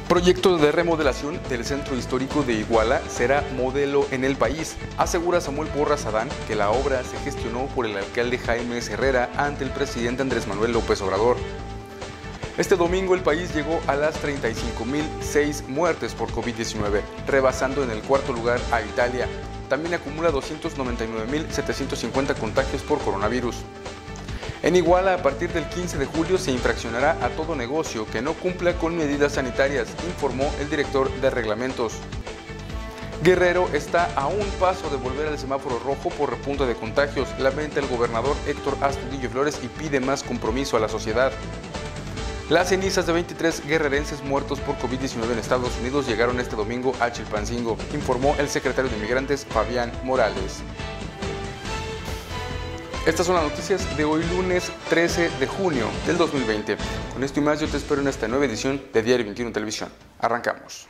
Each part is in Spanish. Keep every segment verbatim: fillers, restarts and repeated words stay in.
Proyecto de remodelación del centro histórico de Iguala será modelo en el país. Asegura Samuel Porras Adán que la obra se gestionó por el alcalde Jaime Herrera ante el presidente Andrés Manuel López Obrador. Este domingo el país llegó a las treinta y cinco mil seis muertes por COVID diecinueve, rebasando en el cuarto lugar a Italia. También acumula doscientos noventa y nueve mil setecientos cincuenta contagios por coronavirus. En Iguala, a partir del quince de julio, se infraccionará a todo negocio que no cumpla con medidas sanitarias, informó el director de reglamentos. Guerrero está a un paso de volver al semáforo rojo por repunte de contagios, lamenta el gobernador Héctor Astudillo Flores y pide más compromiso a la sociedad. Las cenizas de veintitrés guerrerenses muertos por COVID diecinueve en Estados Unidos llegaron este domingo a Chilpancingo, informó el secretario de Migrantes Fabián Morales. Estas son las noticias de hoy lunes trece de junio del dos mil veinte. Con esto y más yo te espero en esta nueva edición de Diario veintiuno Televisión. Arrancamos.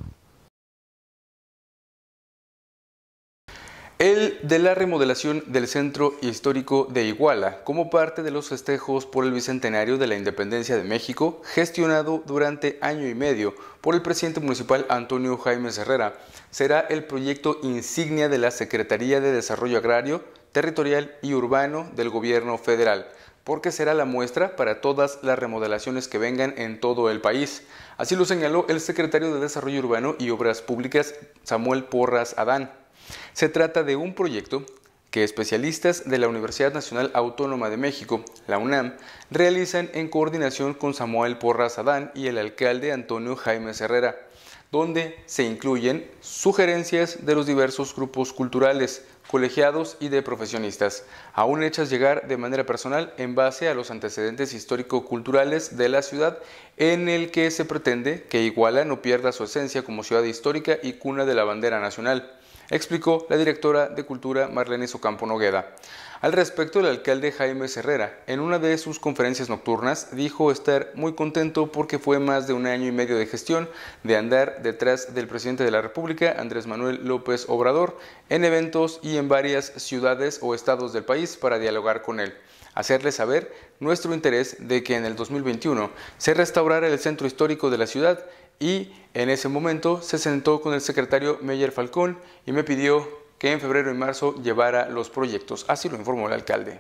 El de la remodelación del centro histórico de Iguala, como parte de los festejos por el bicentenario de la independencia de México, gestionado durante año y medio por el presidente municipal Antonio Jaime Herrera, será el proyecto insignia de la Secretaría de Desarrollo Agrario, Territorial y Urbano del Gobierno Federal, porque será la muestra para todas las remodelaciones que vengan en todo el país. Así lo señaló el secretario de Desarrollo Urbano y Obras Públicas, Samuel Porras Adán. Se trata de un proyecto que especialistas de la Universidad Nacional Autónoma de México, la UNAM, realizan en coordinación con Samuel Porras Adán y el alcalde Antonio Jaime Herrera, donde se incluyen sugerencias de los diversos grupos culturales, colegiados y de profesionistas, aún hechas llegar de manera personal en base a los antecedentes histórico-culturales de la ciudad, en el que se pretende que Iguala no pierda su esencia como ciudad histórica y cuna de la bandera nacional, explicó la directora de Cultura Marlene Ocampo Nogueda. Al respecto, el alcalde Jaime Herrera, en una de sus conferencias nocturnas, dijo estar muy contento porque fue más de un año y medio de gestión de andar detrás del presidente de la República, Andrés Manuel López Obrador, en eventos y en varias ciudades o estados del país para dialogar con él. Hacerle saber nuestro interés de que en el dos mil veintiuno se restaurara el centro histórico de la ciudad y en ese momento se sentó con el secretario Meyer Falcón y me pidió que en febrero y marzo llevara los proyectos, así lo informó el alcalde.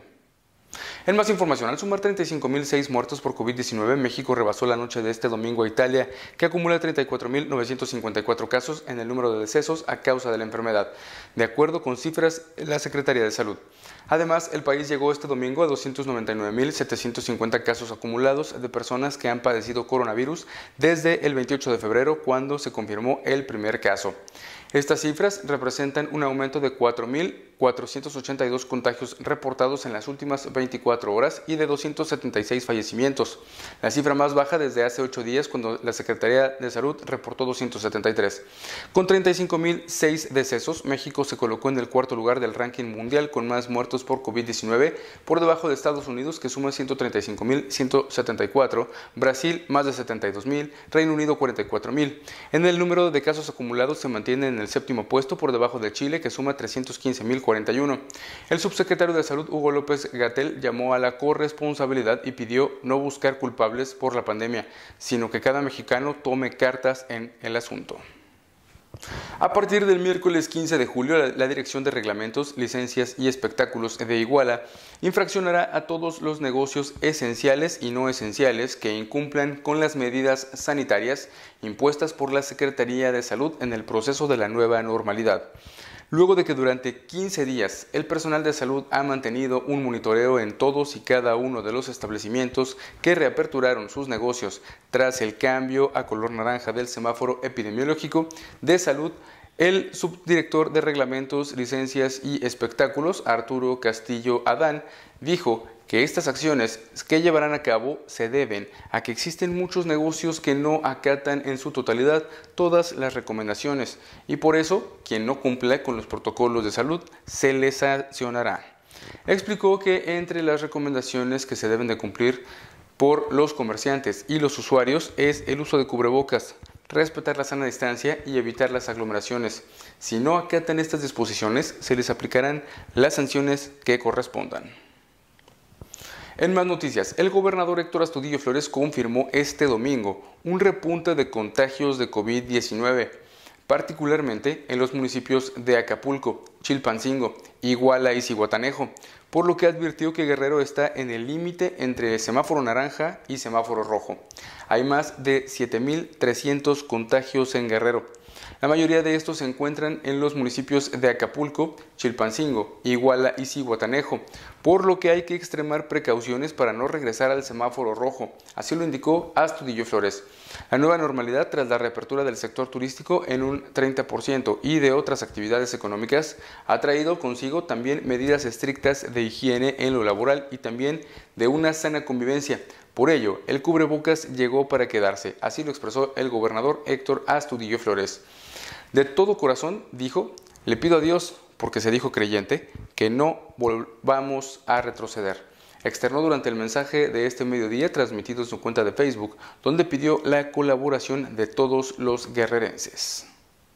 En más información, al sumar treinta y cinco mil seis muertos por COVID diecinueve, México rebasó la noche de este domingo a Italia, que acumula treinta y cuatro mil novecientos cincuenta y cuatro casos en el número de decesos a causa de la enfermedad, de acuerdo con cifras de la Secretaría de Salud. Además, el país llegó este domingo a doscientos noventa y nueve mil setecientos cincuenta casos acumulados de personas que han padecido coronavirus desde el veintiocho de febrero, cuando se confirmó el primer caso. Estas cifras representan un aumento de cuatro mil cuatrocientos ochenta y dos contagios reportados en las últimas veinticuatro horas y de doscientos setenta y seis fallecimientos, la cifra más baja desde hace ocho días, cuando la Secretaría de Salud reportó doscientos setenta y tres. Con treinta y cinco mil seis decesos, México se colocó en el cuarto lugar del ranking mundial con más muertos por COVID diecinueve, por debajo de Estados Unidos, que suma ciento treinta y cinco mil ciento setenta y cuatro, Brasil más de setenta y dos mil, Reino Unido cuarenta y cuatro mil. En el número de casos acumulados se mantiene en el séptimo puesto, por debajo de Chile, que suma trescientos quince mil cuarenta y uno. El subsecretario de Salud, Hugo López-Gatell, llamó a la corresponsabilidad y pidió no buscar culpables por la pandemia, sino que cada mexicano tome cartas en el asunto. A partir del miércoles quince de julio, la, la Dirección de Reglamentos, Licencias y Espectáculos de Iguala infraccionará a todos los negocios esenciales y no esenciales que incumplan con las medidas sanitarias impuestas por la Secretaría de Salud en el proceso de la nueva normalidad. Luego de que durante quince días el personal de salud ha mantenido un monitoreo en todos y cada uno de los establecimientos que reaperturaron sus negocios tras el cambio a color naranja del semáforo epidemiológico de salud, el subdirector de Reglamentos, Licencias y Espectáculos, Arturo Castillo Adán, dijo que estas acciones que llevarán a cabo se deben a que existen muchos negocios que no acatan en su totalidad todas las recomendaciones y por eso quien no cumpla con los protocolos de salud se les sancionará. Explicó que entre las recomendaciones que se deben de cumplir por los comerciantes y los usuarios es el uso de cubrebocas, respetar la sana distancia y evitar las aglomeraciones. Si no acatan estas disposiciones, se les aplicarán las sanciones que correspondan. En más noticias, el gobernador Héctor Astudillo Flores confirmó este domingo un repunte de contagios de COVID diecinueve, particularmente en los municipios de Acapulco, Chilpancingo, Iguala y Zihuatanejo, por lo que advirtió que Guerrero está en el límite entre semáforo naranja y semáforo rojo. Hay más de siete mil trescientos contagios en Guerrero. La mayoría de estos se encuentran en los municipios de Acapulco, Chilpancingo, Iguala y Zihuatanejo, por lo que hay que extremar precauciones para no regresar al semáforo rojo, así lo indicó Astudillo Flores. La nueva normalidad tras la reapertura del sector turístico en un treinta por ciento y de otras actividades económicas ha traído consigo también medidas estrictas de higiene en lo laboral y también de una sana convivencia. Por ello, el cubrebocas llegó para quedarse, así lo expresó el gobernador Héctor Astudillo Flores. De todo corazón, dijo, le pido a Dios, porque se dijo creyente, que no volvamos a retroceder. Externó durante el mensaje de este mediodía transmitido en su cuenta de Facebook, donde pidió la colaboración de todos los guerrerenses.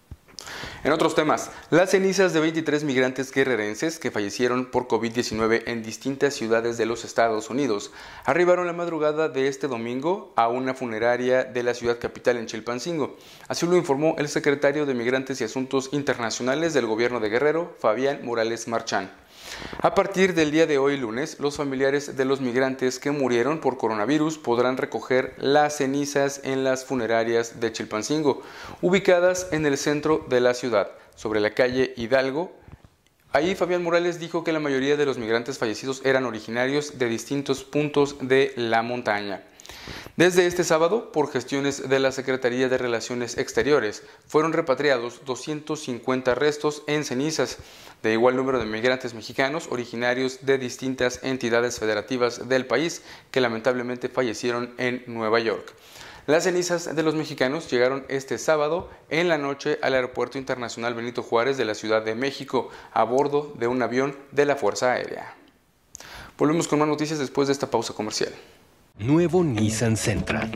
En otros temas, las cenizas de veintitrés migrantes guerrerenses que fallecieron por COVID diecinueve en distintas ciudades de los Estados Unidos arribaron la madrugada de este domingo a una funeraria de la ciudad capital en Chilpancingo. Así lo informó el secretario de Migrantes y Asuntos Internacionales del Gobierno de Guerrero, Fabián Morales Marchán. A partir del día de hoy, lunes, los familiares de los migrantes que murieron por coronavirus podrán recoger las cenizas en las funerarias de Chilpancingo, ubicadas en el centro de la ciudad, sobre la calle Hidalgo. Ahí Fabián Morales dijo que la mayoría de los migrantes fallecidos eran originarios de distintos puntos de la montaña. Desde este sábado, por gestiones de la Secretaría de Relaciones Exteriores, fueron repatriados doscientos cincuenta restos en cenizas, de igual número de migrantes mexicanos originarios de distintas entidades federativas del país que lamentablemente fallecieron en Nueva York. Las cenizas de los mexicanos llegaron este sábado en la noche al Aeropuerto Internacional Benito Juárez de la Ciudad de México a bordo de un avión de la Fuerza Aérea. Volvemos con más noticias después de esta pausa comercial. Nuevo Nissan Sentra.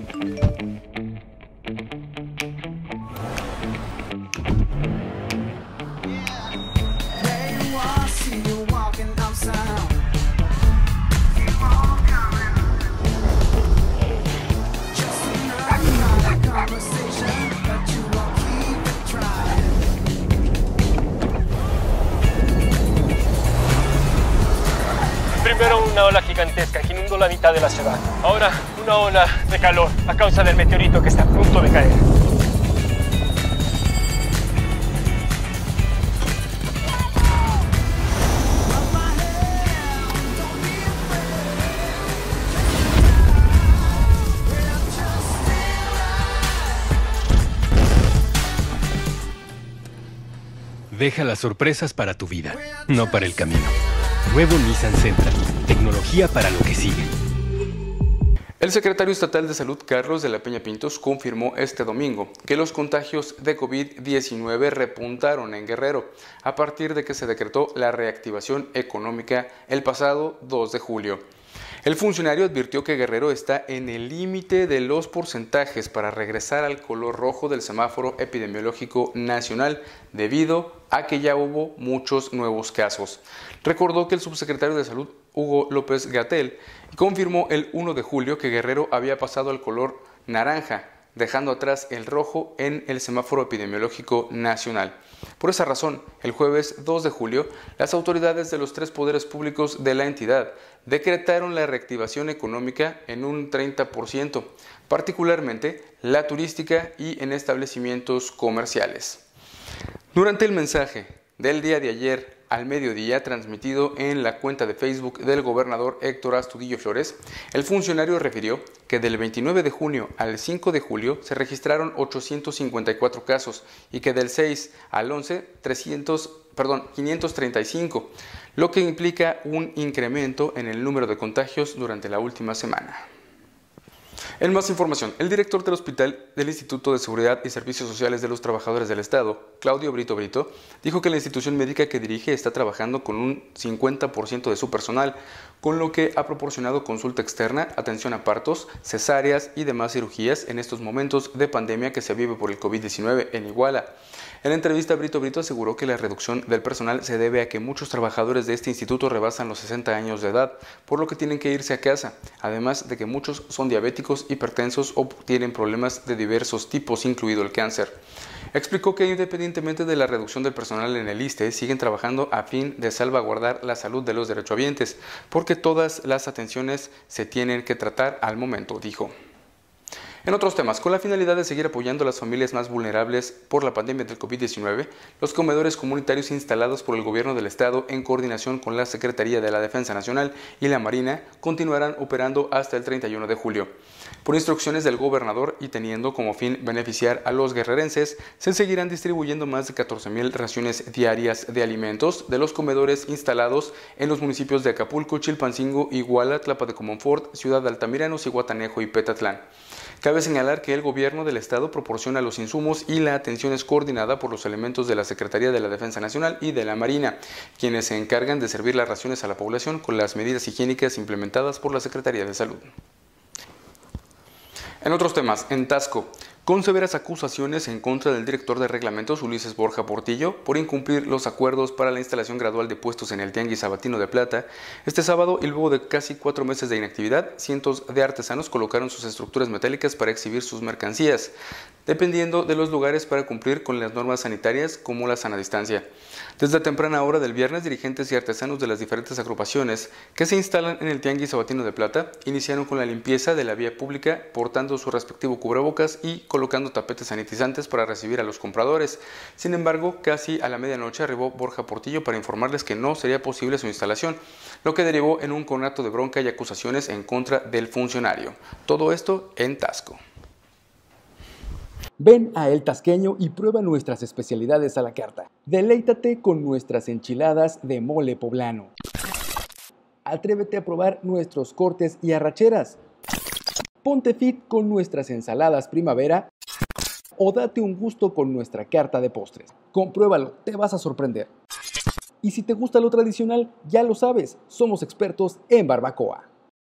Primero una ola gigantesca que inundó la mitad de la ciudad. Ahora una ola de calor a causa del meteorito que está a punto de caer. Deja las sorpresas para tu vida, no para el camino. Nuevo Nissan Sentra. Tecnología para lo que sigue. El secretario estatal de Salud, Carlos de la Peña Pintos, confirmó este domingo que los contagios de COVID diecinueve repuntaron en Guerrero a partir de que se decretó la reactivación económica el pasado dos de julio. El funcionario advirtió que Guerrero está en el límite de los porcentajes para regresar al color rojo del semáforo epidemiológico nacional debido a que ya hubo muchos nuevos casos. Recordó que el subsecretario de Salud, Hugo López-Gatell, confirmó el primero de julio que Guerrero había pasado al color naranja, dejando atrás el rojo en el semáforo epidemiológico nacional. Por esa razón, el jueves dos de julio, las autoridades de los tres poderes públicos de la entidad decretaron la reactivación económica en un treinta por ciento, particularmente la turística y en establecimientos comerciales. Durante el mensaje del día de ayer al mediodía, transmitido en la cuenta de Facebook del gobernador Héctor Astudillo Flores, el funcionario refirió que del veintinueve de junio al cinco de julio se registraron ochocientos cincuenta y cuatro casos y que del seis al once, trescientos, perdón, quinientos treinta y cinco, lo que implica un incremento en el número de contagios durante la última semana. En más información, el director del Hospital del Instituto de Seguridad y Servicios Sociales de los Trabajadores del Estado, Claudio Brito Brito, dijo que la institución médica que dirige está trabajando con un cincuenta por ciento de su personal, con lo que ha proporcionado consulta externa, atención a partos, cesáreas y demás cirugías en estos momentos de pandemia que se vive por el COVID diecinueve en Iguala. En la entrevista, Brito Brito aseguró que la reducción del personal se debe a que muchos trabajadores de este instituto rebasan los sesenta años de edad, por lo que tienen que irse a casa, además de que muchos son diabéticos, hipertensos o tienen problemas de diversos tipos, incluido el cáncer. Explicó que independientemente de la reducción del personal en el ISSSTE, siguen trabajando a fin de salvaguardar la salud de los derechohabientes, porque todas las atenciones se tienen que tratar al momento, dijo. En otros temas, con la finalidad de seguir apoyando a las familias más vulnerables por la pandemia del COVID diecinueve, los comedores comunitarios instalados por el Gobierno del Estado en coordinación con la Secretaría de la Defensa Nacional y la Marina continuarán operando hasta el treinta y uno de julio. Por instrucciones del gobernador y teniendo como fin beneficiar a los guerrerenses, se seguirán distribuyendo más de catorce mil raciones diarias de alimentos de los comedores instalados en los municipios de Acapulco, Chilpancingo, Iguala, Tlapa de Comonfort, Ciudad de Altamirano, Zihuatanejo y Petatlán. Cabe señalar que el Gobierno del Estado proporciona los insumos y la atención es coordinada por los elementos de la Secretaría de la Defensa Nacional y de la Marina, quienes se encargan de servir las raciones a la población con las medidas higiénicas implementadas por la Secretaría de Salud. En otros temas, en Taxco, con severas acusaciones en contra del director de reglamentos Ulises Borja Portillo por incumplir los acuerdos para la instalación gradual de puestos en el Tianguis Sabatino de Plata, este sábado y luego de casi cuatro meses de inactividad, cientos de artesanos colocaron sus estructuras metálicas para exhibir sus mercancías, dependiendo de los lugares para cumplir con las normas sanitarias como la sana distancia. Desde temprana hora del viernes, dirigentes y artesanos de las diferentes agrupaciones que se instalan en el Tianguis Sabatino de Plata iniciaron con la limpieza de la vía pública, portando su respectivo cubrebocas y colocando tapetes sanitizantes para recibir a los compradores. Sin embargo, casi a la medianoche arribó Borja Portillo para informarles que no sería posible su instalación, lo que derivó en un conato de bronca y acusaciones en contra del funcionario. Todo esto en Taxco. Ven a El Tasqueño y prueba nuestras especialidades a la carta. Deleítate con nuestras enchiladas de mole poblano. Atrévete a probar nuestros cortes y arracheras. Ponte fit con nuestras ensaladas primavera o date un gusto con nuestra carta de postres. Compruébalo, te vas a sorprender. Y si te gusta lo tradicional, ya lo sabes, somos expertos en barbacoa.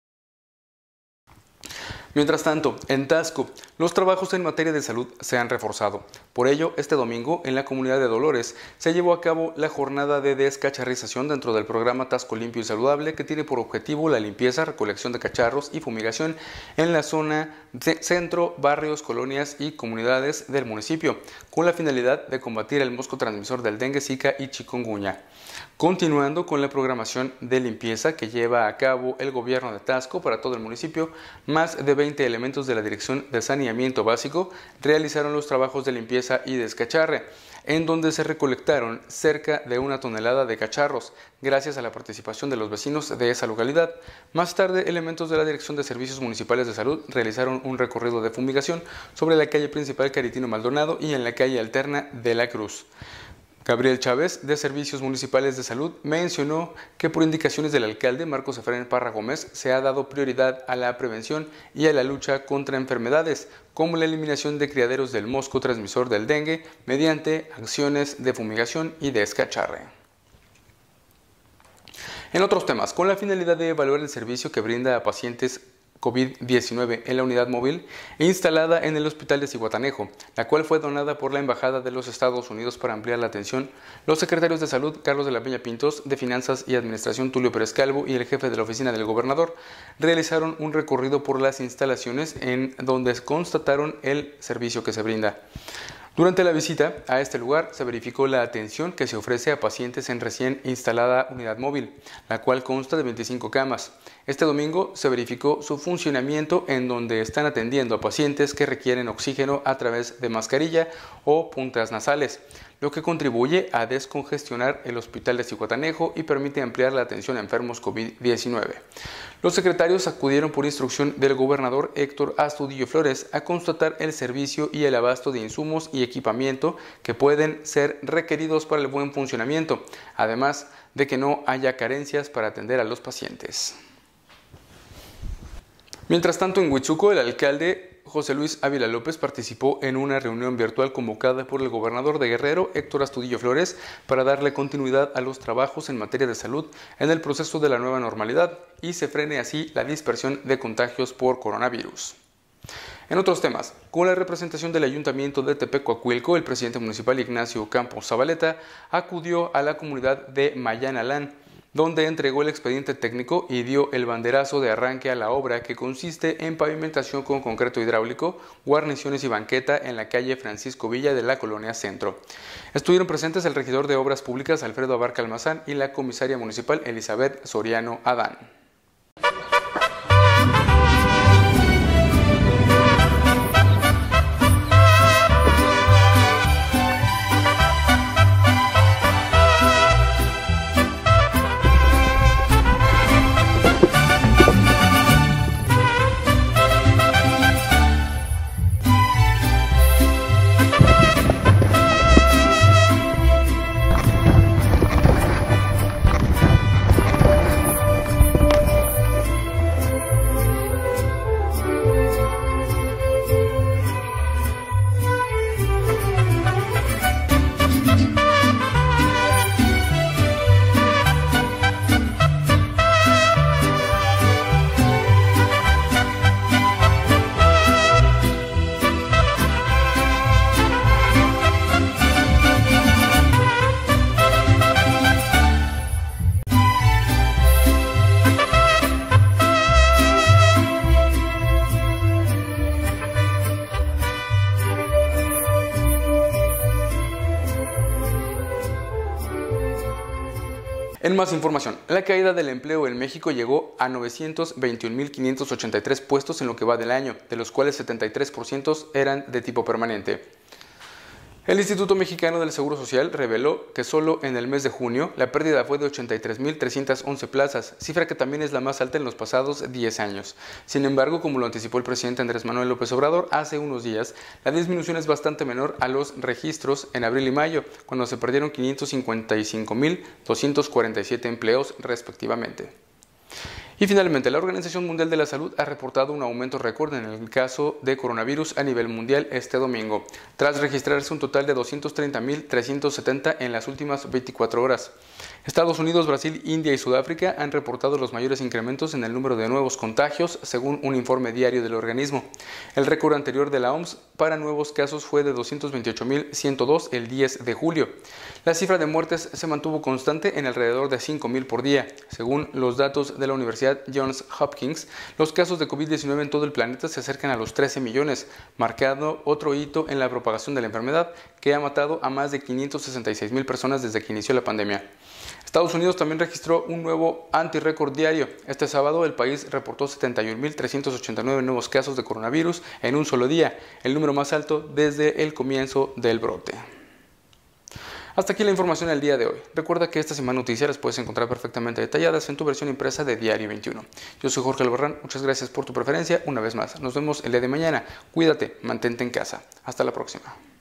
Mientras tanto, en Taxco, los trabajos en materia de salud se han reforzado. Por ello, este domingo, en la comunidad de Dolores, se llevó a cabo la jornada de descacharrización dentro del programa Taxco Limpio y Saludable, que tiene por objetivo la limpieza, recolección de cacharros y fumigación en la zona de centro, barrios, colonias y comunidades del municipio, con la finalidad de combatir el mosco transmisor del dengue, zika y chikungunya. Continuando con la programación de limpieza que lleva a cabo el gobierno de Taxco para todo el municipio, más de veinte elementos de la Dirección de Saneamiento Básico realizaron los trabajos de limpieza y descacharre, en donde se recolectaron cerca de una tonelada de cacharros, gracias a la participación de los vecinos de esa localidad. Más tarde, elementos de la Dirección de Servicios Municipales de Salud realizaron un recorrido de fumigación sobre la calle principal Caritino Maldonado y en la calle alterna de la Cruz. Gabriel Chávez, de Servicios Municipales de Salud, mencionó que por indicaciones del alcalde Marcos Efraín Parra Gómez se ha dado prioridad a la prevención y a la lucha contra enfermedades, como la eliminación de criaderos del mosco transmisor del dengue mediante acciones de fumigación y descacharre. En otros temas, con la finalidad de evaluar el servicio que brinda a pacientes COVID diecinueve en la unidad móvil instalada en el Hospital de Zihuatanejo, la cual fue donada por la Embajada de los Estados Unidos para ampliar la atención, los secretarios de Salud Carlos de la Peña Pintos, de Finanzas y Administración Tulio Pérez Calvo y el jefe de la oficina del gobernador realizaron un recorrido por las instalaciones en donde constataron el servicio que se brinda. Durante la visita a este lugar se verificó la atención que se ofrece a pacientes en recién instalada unidad móvil, la cual consta de veinticinco camas. Este domingo se verificó su funcionamiento en donde están atendiendo a pacientes que requieren oxígeno a través de mascarilla o puntas nasales, lo que contribuye a descongestionar el hospital de Zihuatanejo y permite ampliar la atención a enfermos COVID diecinueve. Los secretarios acudieron por instrucción del gobernador Héctor Astudillo Flores a constatar el servicio y el abasto de insumos y equipamiento que pueden ser requeridos para el buen funcionamiento, además de que no haya carencias para atender a los pacientes. Mientras tanto, en Huitzuco, el alcalde José Luis Ávila López participó en una reunión virtual convocada por el gobernador de Guerrero, Héctor Astudillo Flores, para darle continuidad a los trabajos en materia de salud en el proceso de la nueva normalidad y se frene así la dispersión de contagios por coronavirus. En otros temas, con la representación del Ayuntamiento de Tepecoacuilco, el presidente municipal Ignacio Campos Zabaleta acudió a la comunidad de Mayanalán, donde entregó el expediente técnico y dio el banderazo de arranque a la obra que consiste en pavimentación con concreto hidráulico, guarniciones y banqueta en la calle Francisco Villa de la Colonia Centro. Estuvieron presentes el regidor de Obras Públicas Alfredo Abarca Almazán y la comisaria municipal Elizabeth Soriano Adán. En más información, la caída del empleo en México llegó a novecientos veintiún mil quinientos ochenta y tres puestos en lo que va del año, de los cuales setenta y tres por ciento eran de tipo permanente. El Instituto Mexicano del Seguro Social reveló que solo en el mes de junio la pérdida fue de ochenta y tres mil trescientas once plazas, cifra que también es la más alta en los pasados diez años. Sin embargo, como lo anticipó el presidente Andrés Manuel López Obrador hace unos días, la disminución es bastante menor a los registros en abril y mayo, cuando se perdieron quinientos cincuenta y cinco mil doscientos cuarenta y siete empleos respectivamente. Y finalmente, la Organización Mundial de la Salud ha reportado un aumento récord en el caso de coronavirus a nivel mundial este domingo, tras registrarse un total de doscientos treinta mil trescientos setenta en las últimas veinticuatro horas. Estados Unidos, Brasil, India y Sudáfrica han reportado los mayores incrementos en el número de nuevos contagios, según un informe diario del organismo. El récord anterior de la O M S para nuevos casos fue de doscientos veintiocho mil ciento dos el diez de julio. La cifra de muertes se mantuvo constante en alrededor de cinco mil por día. Según los datos de la Universidad Johns Hopkins, los casos de COVID diecinueve en todo el planeta se acercan a los trece millones, marcando otro hito en la propagación de la enfermedad, que ha matado a más de quinientos sesenta y seis mil personas desde que inició la pandemia. Estados Unidos también registró un nuevo antirrécord diario. Este sábado el país reportó setenta y un mil trescientos ochenta y nueve nuevos casos de coronavirus en un solo día, el número más alto desde el comienzo del brote. Hasta aquí la información del día de hoy. Recuerda que estas y más noticias las puedes encontrar perfectamente detalladas en tu versión impresa de Diario veintiuno. Yo soy Jorge Albarrán, muchas gracias por tu preferencia una vez más. Nos vemos el día de mañana. Cuídate, mantente en casa. Hasta la próxima.